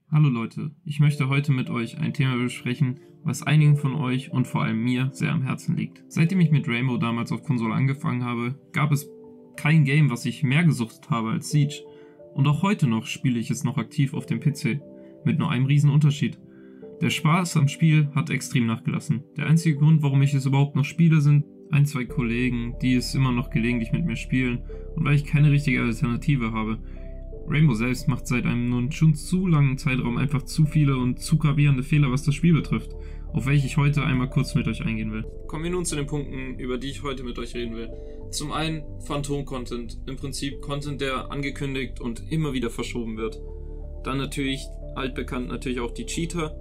Hallo Leute, ich möchte heute mit euch ein Thema besprechen, was einigen von euch und vor allem mir sehr am Herzen liegt. Seitdem ich mit Rainbow damals auf Konsole angefangen habe, gab es kein Game, was ich mehr gesuchtet habe als Siege. Und auch heute noch spiele ich es noch aktiv auf dem PC, mit nur einem riesen Unterschied. Der Spaß am Spiel hat extrem nachgelassen. Der einzige Grund, warum ich es überhaupt noch spiele, sind ein, zwei Kollegen, die es immer noch gelegentlich mit mir spielen und weil ich keine richtige Alternative habe. Rainbow selbst macht seit einem nun schon zu langen Zeitraum einfach zu viele und zu gravierende Fehler, was das Spiel betrifft, auf welche ich heute einmal kurz mit euch eingehen will. Kommen wir nun zu den Punkten, über die ich heute mit euch reden will. Zum einen Phantom-Content, im Prinzip Content, der angekündigt und immer wieder verschoben wird. Dann natürlich, altbekannt natürlich auch die Cheater.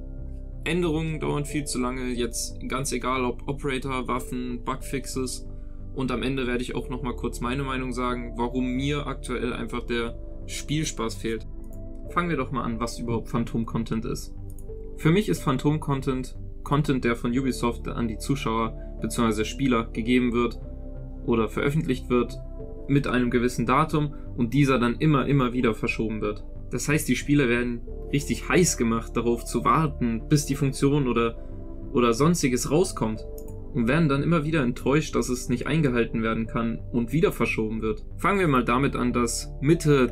Änderungen dauern viel zu lange, jetzt ganz egal ob Operator, Waffen, Bugfixes. Und am Ende werde ich auch nochmal kurz meine Meinung sagen, warum mir aktuell einfach der Spielspaß fehlt. Fangen wir doch mal an, was überhaupt Phantom-Content ist. Für mich ist Phantom-Content Content, der von Ubisoft an die Zuschauer bzw. Spieler gegeben wird oder veröffentlicht wird mit einem gewissen Datum und dieser dann immer wieder verschoben wird. Das heißt, die Spieler werden richtig heiß gemacht, darauf zu warten, bis die Funktion oder sonstiges rauskommt. Und werden dann immer wieder enttäuscht, dass es nicht eingehalten werden kann und wieder verschoben wird. Fangen wir mal damit an, dass Mitte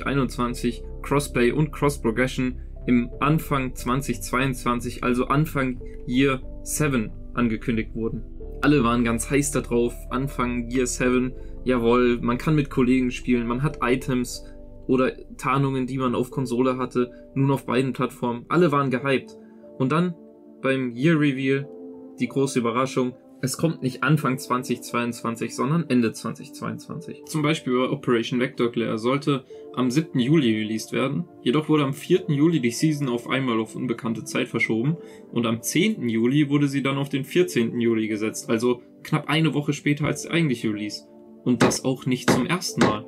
2021 Crossplay und Cross-Progression im Anfang 2022, also Anfang Year 7, angekündigt wurden. Alle waren ganz heiß darauf, Anfang Year 7, jawohl, man kann mit Kollegen spielen, man hat Items oder Tarnungen, die man auf Konsole hatte, nun auf beiden Plattformen. Alle waren gehypt. Und dann beim Year Reveal die große Überraschung, es kommt nicht Anfang 2022, sondern Ende 2022. Zum Beispiel bei Operation Vector Glare sollte am 7. Juli released werden, jedoch wurde am 4. Juli die Season auf einmal auf unbekannte Zeit verschoben und am 10. Juli wurde sie dann auf den 14. Juli gesetzt, also knapp eine Woche später als der eigentliche Release. Und das auch nicht zum ersten Mal.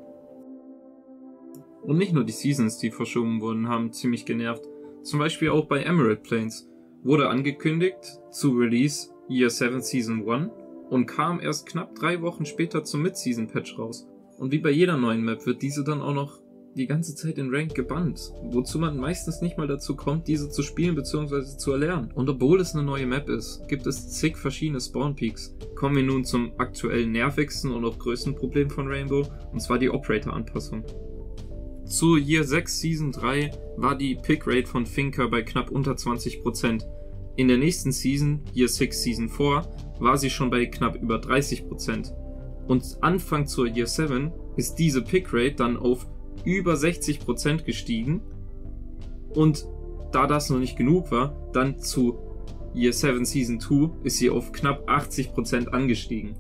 Und nicht nur die Seasons, die verschoben wurden, haben ziemlich genervt. Zum Beispiel auch bei Emerald Plains wurde angekündigt zu Release Year 7 Season 1 und kam erst knapp 3 Wochen später zum Mid-Season-Patch raus. Und wie bei jeder neuen Map wird diese dann auch noch die ganze Zeit in Ranked gebannt, wozu man meistens nicht mal dazu kommt, diese zu spielen bzw. zu erlernen. Und obwohl es eine neue Map ist, gibt es zig verschiedene Spawn-Peaks. Kommen wir nun zum aktuell nervigsten und auch größten Problem von Rainbow, und zwar die Operator-Anpassung. Zu Year 6 Season 3 war die Pick-Rate von Finker bei knapp unter 20%. In der nächsten Season, Year 6 Season 4, war sie schon bei knapp über 30%. Und Anfang zur Year 7 ist diese Pick-Rate dann auf über 60% gestiegen. Und da das noch nicht genug war, dann zu Year 7 Season 2 ist sie auf knapp 80% angestiegen.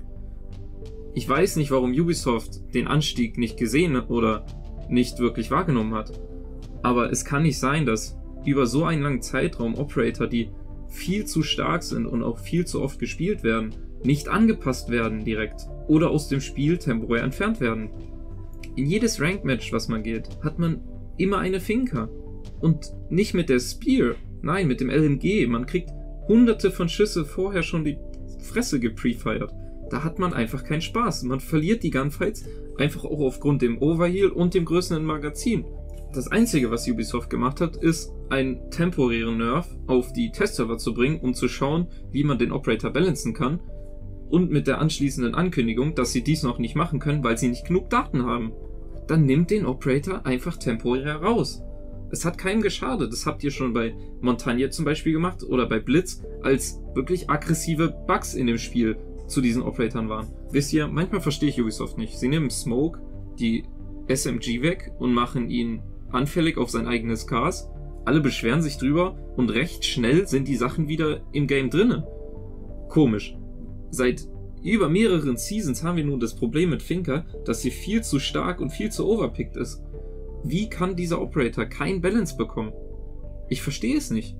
Ich weiß nicht, warum Ubisoft den Anstieg nicht gesehen oder nicht wirklich wahrgenommen hat. Aber es kann nicht sein, dass über so einen langen Zeitraum Operator, die viel zu stark sind und auch viel zu oft gespielt werden, nicht angepasst werden direkt oder aus dem Spiel temporär entfernt werden. In jedes Ranked-Match, was man geht, hat man immer eine Finker. Und nicht mit der Spear, nein, mit dem LMG. Man kriegt hunderte von Schüsse vorher schon die Fresse geprefired. Da hat man einfach keinen Spaß. Man verliert die Gunfights einfach auch aufgrund dem Overheal und dem größeren Magazin. Das Einzige, was Ubisoft gemacht hat, ist, einen temporären Nerf auf die Testserver zu bringen, um zu schauen, wie man den Operator balancen kann. Und mit der anschließenden Ankündigung, dass sie dies noch nicht machen können, weil sie nicht genug Daten haben. Dann nimmt den Operator einfach temporär raus. Es hat keinem geschadet. Das habt ihr schon bei Montagne zum Beispiel gemacht oder bei Blitz, als wirklich aggressive Bugs in dem Spiel zu diesen Operatoren waren. Wisst ihr, manchmal verstehe ich Ubisoft nicht. Sie nehmen Smoke, die SMG weg und machen ihn anfällig auf sein eigenes Gas. Alle beschweren sich drüber und recht schnell sind die Sachen wieder im Game drinne. Komisch. Seit über mehreren Seasons haben wir nun das Problem mit Finker, dass sie viel zu stark und viel zu overpicked ist. Wie kann dieser Operator kein Balance bekommen? Ich verstehe es nicht.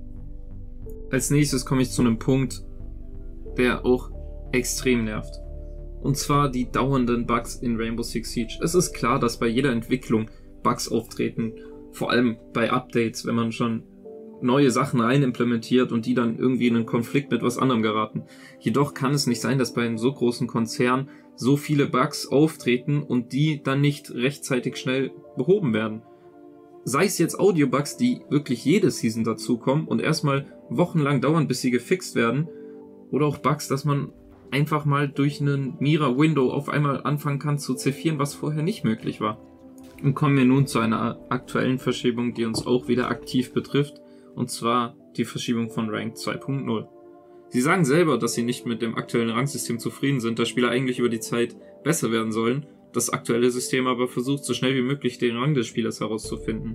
Als nächstes komme ich zu einem Punkt, der auch extrem nervt. Und zwar die dauernden Bugs in Rainbow Six Siege. Es ist klar, dass bei jeder Entwicklung Bugs auftreten. Vor allem bei Updates, wenn man schon neue Sachen reinimplementiert und die dann irgendwie in einen Konflikt mit was anderem geraten. Jedoch kann es nicht sein, dass bei einem so großen Konzern so viele Bugs auftreten und die dann nicht rechtzeitig schnell behoben werden. Sei es jetzt Audiobugs, die wirklich jede Season dazukommen und erstmal wochenlang dauern, bis sie gefixt werden, oder auch Bugs, dass man einfach mal durch einen Mira-Window auf einmal anfangen kann zu ziffern, was vorher nicht möglich war. Und kommen wir nun zu einer aktuellen Verschiebung, die uns auch wieder aktiv betrifft, und zwar die Verschiebung von Ranked 2.0. Sie sagen selber, dass sie nicht mit dem aktuellen Rangsystem zufrieden sind, da Spieler eigentlich über die Zeit besser werden sollen, das aktuelle System aber versucht, so schnell wie möglich den Rang des Spielers herauszufinden.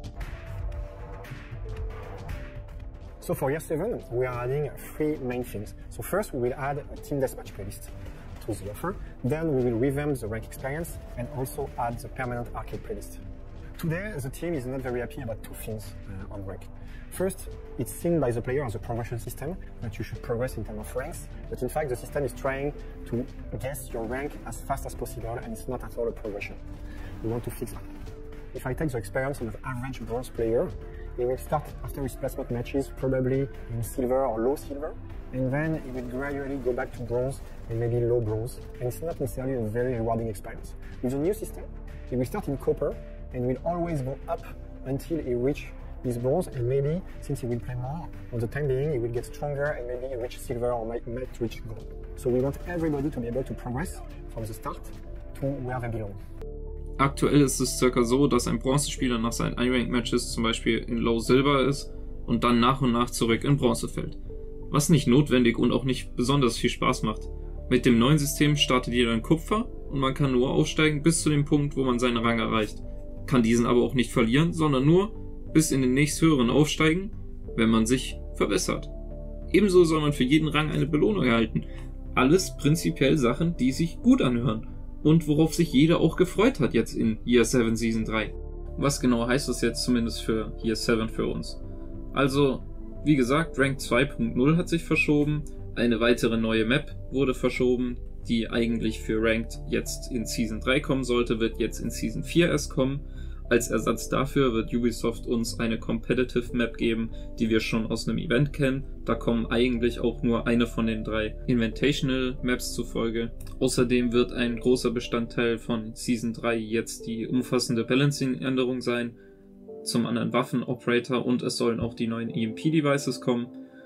So for year 7, we are adding 3 main things. So first, we will add a team deathmatch playlist to the offer. Then we will revamp the rank experience and also add the permanent arcade playlist. Today, the team is not very happy about 2 things on rank. First, it's seen by the player as a progression system, that you should progress in terms of ranks, but in fact the system is trying to guess your rank as fast as possible and it's not at all a progression. We want to fix that. If I take the experience of an average bronze player, he will start after his placement matches probably in silver or low silver, and then he will gradually go back to bronze and maybe low bronze, and it's not necessarily a very rewarding experience. With the new system, he will start in copper and will always go up until he reaches his bronze, and maybe, since he will play more, on the time being, he will get stronger and maybe reach silver or might reach gold. So we want everybody to be able to progress from the start to where they belong. Aktuell ist es circa so, dass ein Bronzespieler nach seinen Unranked-Matches zum Beispiel in Low Silver ist und dann nach und nach zurück in Bronze fällt. Was nicht notwendig und auch nicht besonders viel Spaß macht. Mit dem neuen System startet jeder in Kupfer und man kann nur aufsteigen bis zu dem Punkt, wo man seinen Rang erreicht. Kann diesen aber auch nicht verlieren, sondern nur bis in den nächsthöheren aufsteigen, wenn man sich verbessert. Ebenso soll man für jeden Rang eine Belohnung erhalten. Alles prinzipiell Sachen, die sich gut anhören und worauf sich jeder auch gefreut hat jetzt in Year 7 Season 3. Was genau heißt das jetzt zumindest für Year 7 für uns? Also, wie gesagt, Rank 2.0 hat sich verschoben, eine weitere neue Map wurde verschoben, die eigentlich für Ranked jetzt in Season 3 kommen sollte, wird jetzt in Season 4 erst kommen. Als Ersatz dafür wird Ubisoft uns eine Competitive Map geben, die wir schon aus einem Event kennen. Da kommen eigentlich auch nur eine von den 3 Invitational Maps zufolge. Außerdem wird ein großer Bestandteil von Season 3 jetzt die umfassende Balancing-Änderung sein. Zum anderen Waffen-Operator und es sollen auch die neuen EMP-Devices kommen.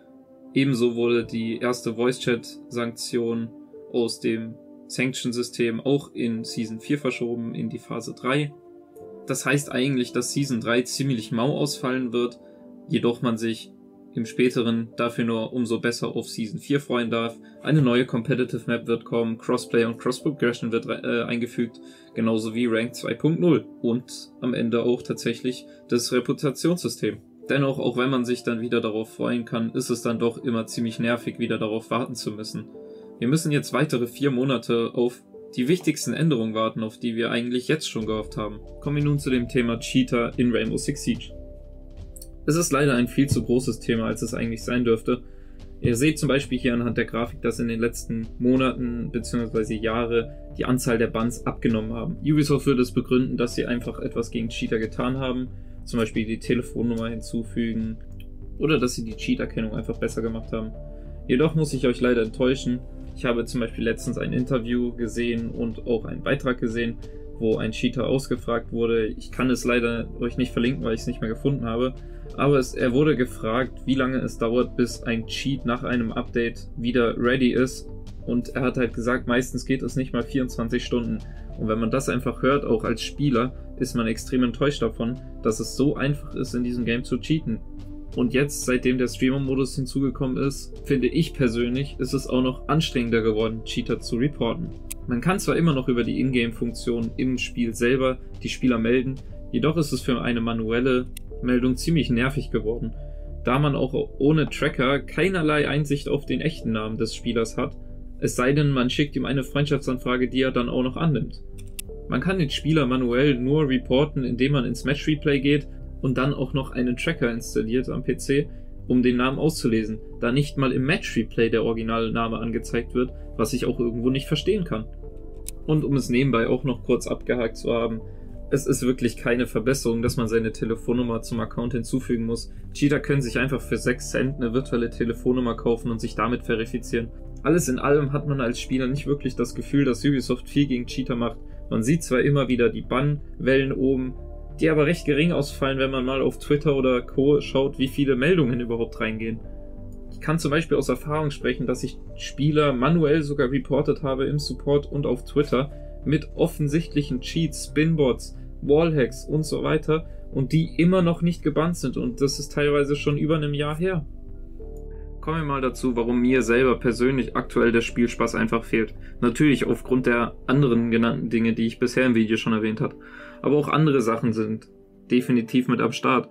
Ebenso wurde die erste Voice-Chat-Sanktion aus dem Sanction-System auch in Season 4 verschoben, in die Phase 3. Das heißt eigentlich, dass Season 3 ziemlich mau ausfallen wird, jedoch man sich im späteren dafür nur umso besser auf Season 4 freuen darf. Eine neue Competitive Map wird kommen, Crossplay und Cross-Progression wird eingefügt, genauso wie Rank 2.0 und am Ende auch tatsächlich das Reputationssystem. Dennoch, auch wenn man sich dann wieder darauf freuen kann, ist es dann doch immer ziemlich nervig, wieder darauf warten zu müssen. Wir müssen jetzt weitere 4 Monate auf die wichtigsten Änderungen warten, auf die wir eigentlich jetzt schon gehofft haben. Kommen wir nun zu dem Thema Cheater in Rainbow Six Siege. Es ist leider ein viel zu großes Thema, als es eigentlich sein dürfte. Ihr seht zum Beispiel hier anhand der Grafik, dass in den letzten Monaten bzw. Jahre die Anzahl der Bans abgenommen haben. Ubisoft würde es begründen, dass sie einfach etwas gegen Cheater getan haben, zum Beispiel die Telefonnummer hinzufügen oder dass sie die Cheat-Erkennung einfach besser gemacht haben. Jedoch muss ich euch leider enttäuschen. Ich habe zum Beispiel letztens ein Interview gesehen und auch einen Beitrag gesehen, wo ein Cheater ausgefragt wurde. Ich kann es leider euch nicht verlinken, weil ich es nicht mehr gefunden habe. Aber er wurde gefragt, wie lange es dauert, bis ein Cheat nach einem Update wieder ready ist. Und er hat halt gesagt, meistens geht es nicht mal 24 Stunden. Und wenn man das einfach hört, auch als Spieler, ist man extrem enttäuscht davon, dass es so einfach ist, in diesem Game zu cheaten. Und jetzt, seitdem der Streamer-Modus hinzugekommen ist, finde ich persönlich, ist es auch noch anstrengender geworden, Cheater zu reporten. Man kann zwar immer noch über die Ingame-Funktion im Spiel selber die Spieler melden, jedoch ist es für eine manuelle Meldung ziemlich nervig geworden, da man auch ohne Tracker keinerlei Einsicht auf den echten Namen des Spielers hat, es sei denn, man schickt ihm eine Freundschaftsanfrage, die er dann auch noch annimmt. Man kann den Spieler manuell nur reporten, indem man ins Match-Replay geht und dann auch noch einen Tracker installiert am PC, um den Namen auszulesen, da nicht mal im Match-Replay der Originalname angezeigt wird, was ich auch irgendwo nicht verstehen kann. Und um es nebenbei auch noch kurz abgehakt zu haben, es ist wirklich keine Verbesserung, dass man seine Telefonnummer zum Account hinzufügen muss. Cheater können sich einfach für 6 Cent eine virtuelle Telefonnummer kaufen und sich damit verifizieren. Alles in allem hat man als Spieler nicht wirklich das Gefühl, dass Ubisoft viel gegen Cheater macht. Man sieht zwar immer wieder die Bannwellen oben, die aber recht gering ausfallen, wenn man mal auf Twitter oder Co. schaut, wie viele Meldungen überhaupt reingehen. Ich kann zum Beispiel aus Erfahrung sprechen, dass ich Spieler manuell sogar reportet habe im Support und auf Twitter mit offensichtlichen Cheats, Spinbots, Wallhacks und so weiter und die immer noch nicht gebannt sind und das ist teilweise schon über einem Jahr her. Kommen wir mal dazu, warum mir selber persönlich aktuell der Spielspaß einfach fehlt. Natürlich aufgrund der anderen genannten Dinge, die ich bisher im Video schon erwähnt habe. Aber auch andere Sachen sind definitiv mit am Start.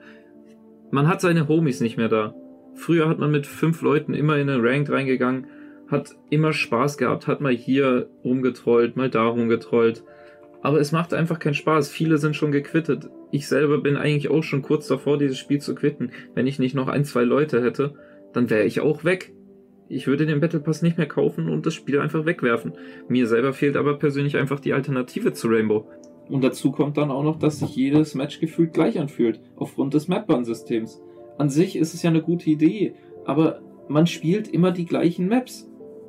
Man hat seine Homies nicht mehr da. Früher hat man mit 5 Leuten immer in eine Ranked reingegangen, hat immer Spaß gehabt, hat mal hier rumgetrollt, mal da rumgetrollt. Aber es macht einfach keinen Spaß. Viele sind schon gequittet. Ich selber bin eigentlich auch schon kurz davor, dieses Spiel zu quitten. Wenn ich nicht noch 1, 2 Leute hätte, dann wäre ich auch weg. Ich würde den Battle Pass nicht mehr kaufen und das Spiel einfach wegwerfen. Mir selber fehlt aber persönlich einfach die Alternative zu Rainbow. Und dazu kommt dann auch noch, dass sich jedes Match gefühlt gleich anfühlt, aufgrund des Map-Ban-Systems. An sich ist es ja eine gute Idee, aber man spielt immer die gleichen Maps.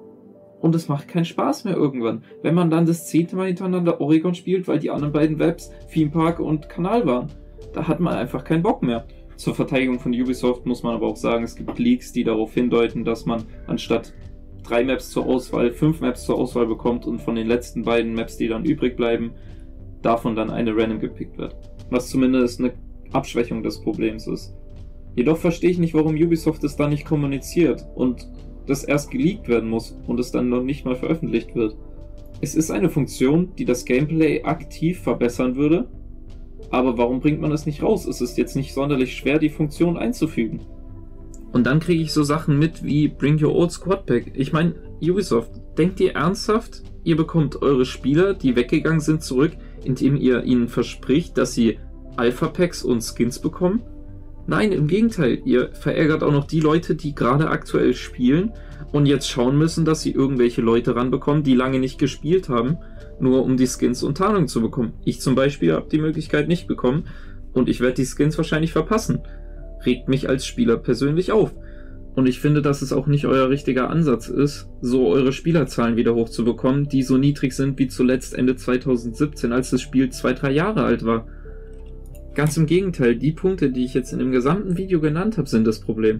Und es macht keinen Spaß mehr irgendwann, wenn man dann das 10. Mal hintereinander Oregon spielt, weil die anderen beiden Maps Theme Park und Kanal waren. Da hat man einfach keinen Bock mehr. Zur Verteidigung von Ubisoft muss man aber auch sagen, es gibt Leaks, die darauf hindeuten, dass man anstatt 3 Maps zur Auswahl 5 Maps zur Auswahl bekommt und von den letzten beiden Maps, die dann übrig bleiben, davon dann eine random gepickt wird. Was zumindest eine Abschwächung des Problems ist. Jedoch verstehe ich nicht, warum Ubisoft es da nicht kommuniziert und das erst geleakt werden muss und es dann noch nicht mal veröffentlicht wird. Es ist eine Funktion, die das Gameplay aktiv verbessern würde, aber warum bringt man es nicht raus? Es ist jetzt nicht sonderlich schwer, die Funktion einzufügen. Und dann kriege ich so Sachen mit wie Bring Your Old Squad Back. Ich meine, Ubisoft, denkt ihr ernsthaft, ihr bekommt eure Spieler, die weggegangen sind, zurück, indem ihr ihnen verspricht, dass sie Alpha-Packs und Skins bekommen? Nein, im Gegenteil, ihr verärgert auch noch die Leute, die gerade aktuell spielen und jetzt schauen müssen, dass sie irgendwelche Leute ranbekommen, die lange nicht gespielt haben, nur um die Skins und Tarnung zu bekommen. Ich zum Beispiel habe die Möglichkeit nicht bekommen und ich werde die Skins wahrscheinlich verpassen. Regt mich als Spieler persönlich auf. Und ich finde, dass es auch nicht euer richtiger Ansatz ist, so eure Spielerzahlen wieder hochzubekommen, die so niedrig sind wie zuletzt Ende 2017, als das Spiel 2-3 Jahre alt war. Ganz im Gegenteil, die Punkte, die ich jetzt in dem gesamten Video genannt habe, sind das Problem.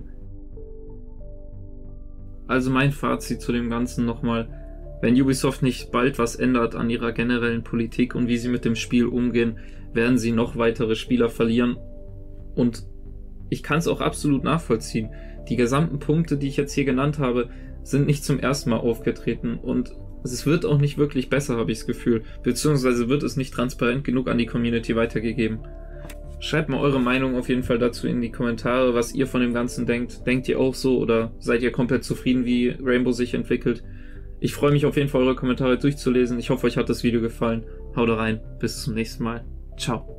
Also mein Fazit zu dem Ganzen nochmal: Wenn Ubisoft nicht bald was ändert an ihrer generellen Politik und wie sie mit dem Spiel umgehen, werden sie noch weitere Spieler verlieren. Und ich kann es auch absolut nachvollziehen. Die gesamten Punkte, die ich jetzt hier genannt habe, sind nicht zum ersten Mal aufgetreten und es wird auch nicht wirklich besser, habe ich das Gefühl. Beziehungsweise wird es nicht transparent genug an die Community weitergegeben. Schreibt mal eure Meinung auf jeden Fall dazu in die Kommentare, was ihr von dem Ganzen denkt. Denkt ihr auch so oder seid ihr komplett zufrieden, wie Rainbow sich entwickelt? Ich freue mich auf jeden Fall, eure Kommentare durchzulesen. Ich hoffe, euch hat das Video gefallen. Haut rein, bis zum nächsten Mal. Ciao.